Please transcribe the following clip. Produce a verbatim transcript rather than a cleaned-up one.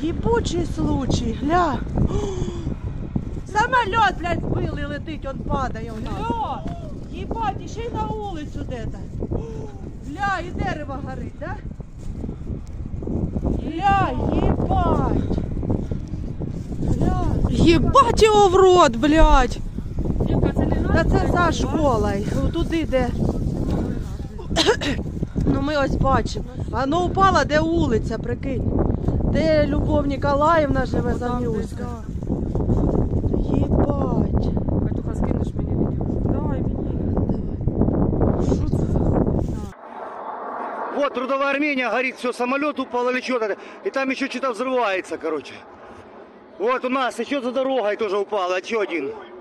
Ебучий случай, гля. Самолет, блядь, збили, летить, он падає у нас. Гля, ебать, ще й на вулицю де-то. Гля, і дерево горить, да? Гля, ебать. Гля. Єбать його в рот, блядь. Та це за школою, туди де. Ну ми ось бачимо. А ну упала, де вулиця, прикинь. Де Любов Ніколаївна живе, Зам'юська. Єбать. Катюха, скинеш мені відео? Давай, мені. Що це за хуйня? Вот трудовая Армения, горит все, самолет упал или что-то. И там еще что-то взрывается, короче. Вот у нас еще за дорогой тоже упало, еще один.